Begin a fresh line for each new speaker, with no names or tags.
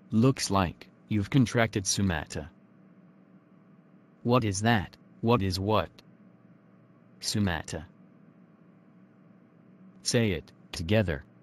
Looks like you've contracted stomata. What is that? What is what? Stomata. Say it together.